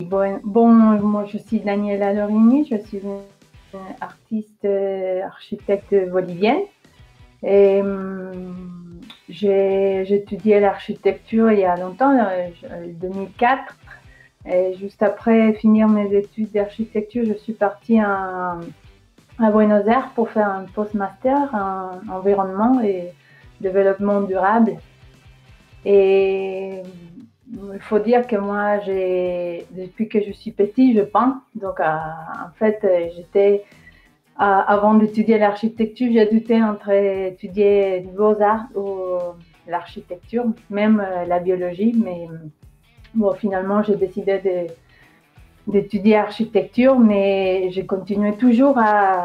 Bon, moi je suis Daniela Lorini, je suis une artiste architecte bolivienne et j'ai étudié l'architecture il y a longtemps, 2004. Et juste après finir mes études d'architecture, je suis partie à Buenos Aires pour faire un post-master en environnement et développement durable. Et il faut dire que moi, depuis que je suis petite, je peins. Donc, en fait, avant d'étudier l'architecture, j'hésitais entre étudier les beaux-arts ou l'architecture, même la biologie. Mais bon, finalement, j'ai décidé d'étudier l'architecture, mais j'ai continué toujours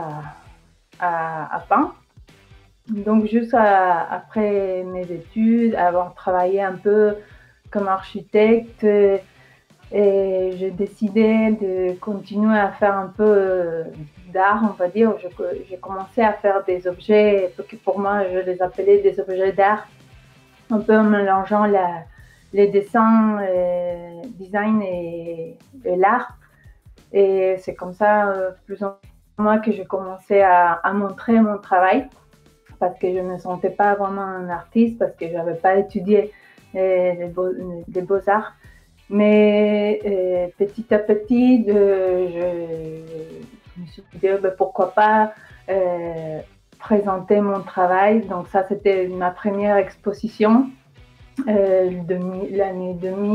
à peindre. Donc, juste après mes études, avoir travaillé un peu comme architecte, et j'ai décidé de continuer à faire un peu d'art, on va dire. J'ai commencé à faire des objets, que pour moi, je les appelais des objets d'art, un peu en mélangeant les dessins, design et l'art. Et c'est comme ça, plus ou moins, que j'ai commencé à montrer mon travail, parce que je ne me sentais pas vraiment un artiste, parce que je n'avais pas étudié les beaux-arts. Mais petit à petit, je me suis dit, pourquoi pas présenter mon travail. Donc ça, c'était ma première exposition, l'année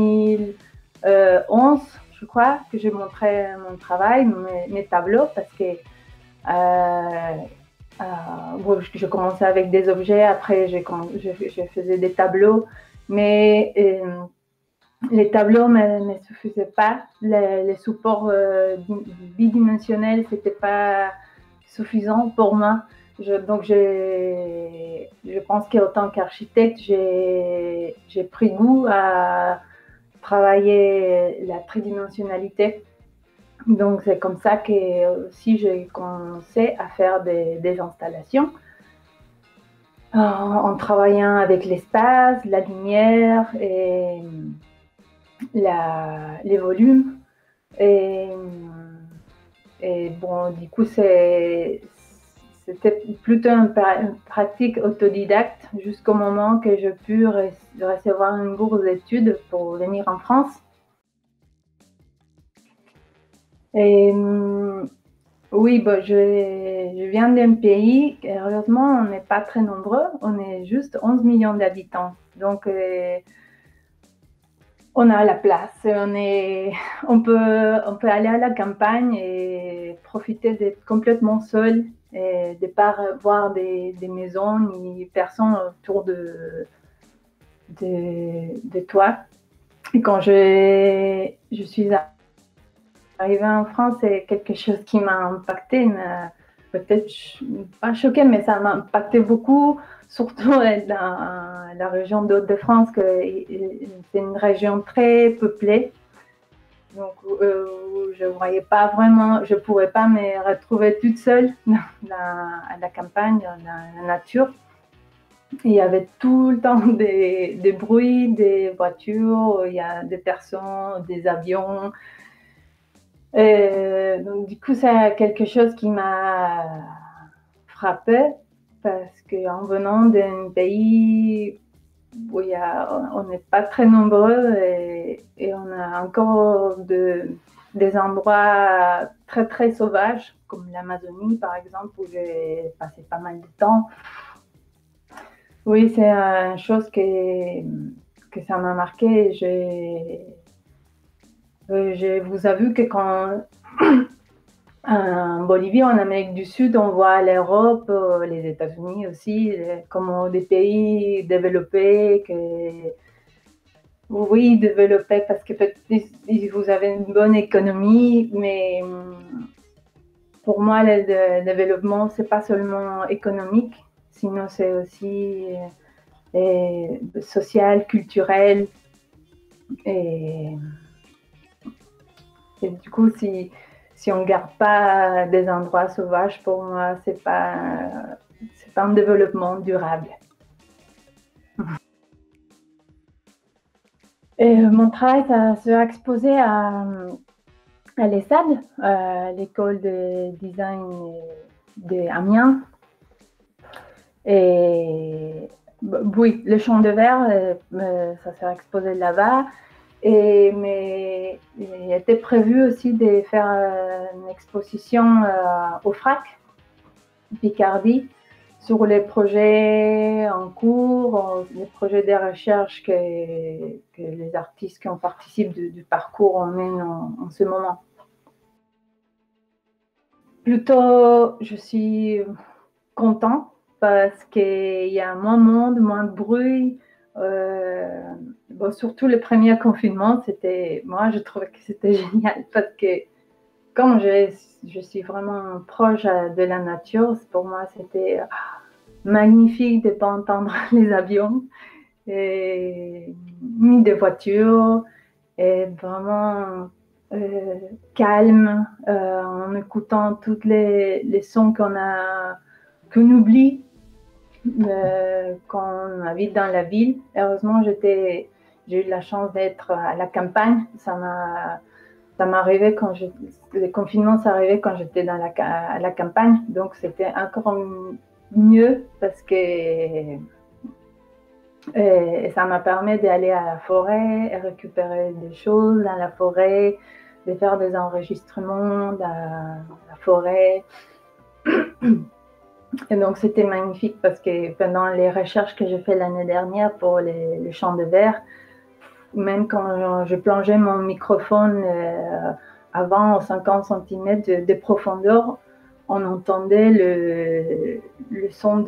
2011, je crois, que je montrais mon travail, mes tableaux, parce que bon, je commençais avec des objets, après je faisais des tableaux, mais les tableaux ne me suffisaient pas. Les supports bidimensionnels, c'était pas suffisant pour moi. Donc, je pense qu'en qu'architecte, j'ai pris goût à travailler la tridimensionnalité. Donc, c'est comme ça que aussi j'ai commencé à faire des installations en travaillant avec l'espace, la lumière et les volumes. Et, et bon, du coup, c'était plutôt une pratique autodidacte jusqu'au moment que je pus recevoir une bourse d'études pour venir en France. Et oui, bon, je viens d'un pays, heureusement, on n'est pas très nombreux, on est juste 11 millions d'habitants. Donc, on a la place, on peut aller à la campagne et profiter d'être complètement seul et de ne pas voir des maisons ni personne autour de toi. Et quand je suis arrivée en France, c'est quelque chose qui m'a impacté, peut-être pas choqué, mais ça m'a impacté beaucoup, surtout dans la région d'Île-de-France, que c'est une région très peuplée. Donc, je voyais pas vraiment, je pouvais pas me retrouver toute seule à la campagne, dans la nature. Il y avait tout le temps des bruits, des voitures, il y a des personnes, des avions. Donc, du coup, c'est quelque chose qui m'a frappée, parce qu'en venant d'un pays où on n'est pas très nombreux et on a encore des endroits très très sauvages, comme l'Amazonie par exemple, où j'ai passé pas mal de temps. Oui, c'est une chose que ça m'a marqué. Je vous avoue que quand en Bolivie, en Amérique du Sud, on voit l'Europe, les États-Unis aussi, comme des pays développés, oui, développés parce que vous avez une bonne économie, mais pour moi, le développement, c'est pas seulement économique, sinon c'est aussi social, culturel. Et, et du coup, si on ne garde pas des endroits sauvages, pour moi, c'est pas un développement durable. Et mon travail, ça sera exposé à l'ESSAD, l'école de design d'Amiens. Et oui, le champ de verre, ça sera exposé là-bas. Mais il était prévu aussi de faire une exposition au FRAC, Picardie, sur les projets en cours, les projets de recherche que les artistes qui en participent du parcours emmènent en ce moment. Plutôt, je suis content parce qu'il y a moins de monde, moins de bruit. Bon, surtout le premier confinement, moi je trouvais que c'était génial parce que comme je suis vraiment proche de la nature, pour moi c'était magnifique de ne pas entendre les avions, ni des voitures, et vraiment calme en écoutant tous les sons qu'on oublie quand on habite dans la ville. Heureusement, j'ai eu la chance d'être à la campagne. Ça m'arrivait le confinement s'arrivait quand j'étais à la campagne, donc c'était encore mieux parce que ça m'a permis d'aller à la forêt et récupérer des choses dans la forêt, de faire des enregistrements dans la forêt. Et donc c'était magnifique parce que pendant les recherches que j'ai fait l'année dernière pour les champs de verre, même quand je plongeais mon microphone à 20 ou 50 cm de profondeur, on entendait le son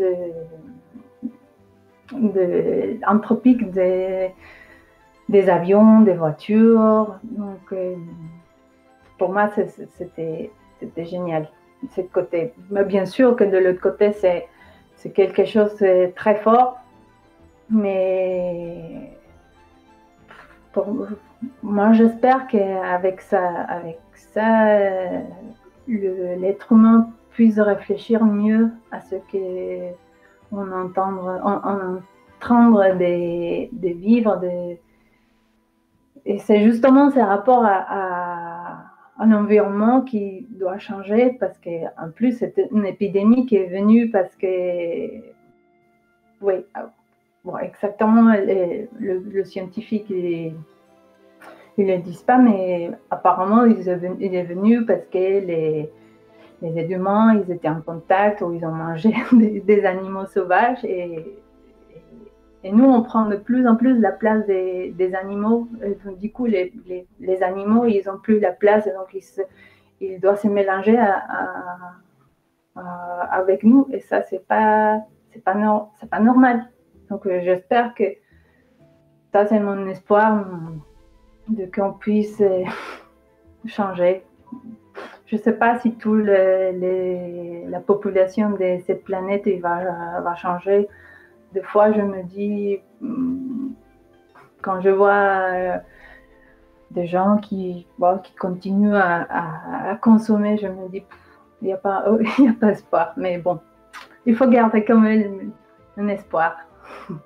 anthropique des avions, des voitures. Donc pour moi, c'était génial, ce côté. Mais bien sûr que de l'autre côté, c'est quelque chose de très fort, mais moi, j'espère qu'avec ça, l'être humain puisse réfléchir mieux à ce qu'on entendre de vivre. Et c'est justement ce rapport à un environnement qui doit changer parce qu'en plus, c'est une épidémie qui est venue parce que, oui, bon, exactement, le scientifique, ils ne le disent pas, mais apparemment, il est venu parce que les êtres humains, ils étaient en contact ou ils ont mangé des animaux sauvages et nous, on prend de plus en plus la place des animaux. Et donc, du coup, les animaux, ils n'ont plus la place, et donc ils doivent se mélanger avec nous. Et ça, c'est pas normal. Donc, j'espère que ça, c'est mon espoir de qu'on puisse changer. Je ne sais pas si toute la population de cette planète va changer. Des fois, je me dis, quand je vois des gens qui continuent à consommer, je me dis, il n'y a pas espoir. Mais bon, il faut garder quand même un espoir.